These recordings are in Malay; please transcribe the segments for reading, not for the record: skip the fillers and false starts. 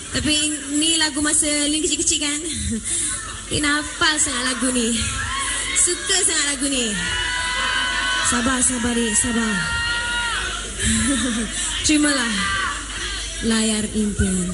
Tapi ni lagu masa Lin kecil-kecil kan. Lin hafal sangat lagu ni. Suka sangat lagu ni. Sabar, sabar Dik, sabar. Terimalah layar impian.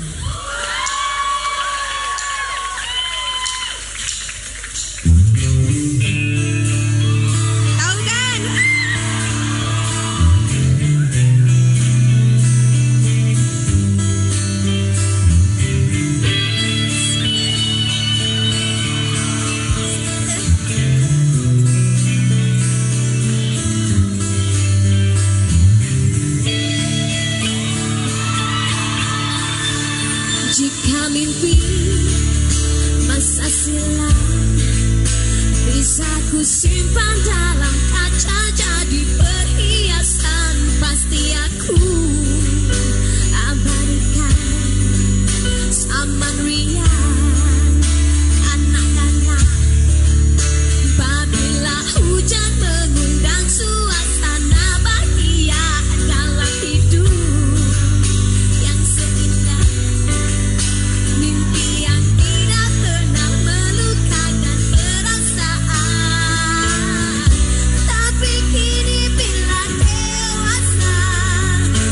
Jika mimpi masa silam bisa ku simpan dalam kaca jadi perhiasan, pasti aku abadikan zaman riang anak-anak. Apabila hujan mengundang suasana bahagia dalam hidup yang seindah, mimpi yang tidak pernah melukakan perasaan. Tapi kini bila dewasa,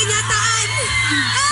kenyataan.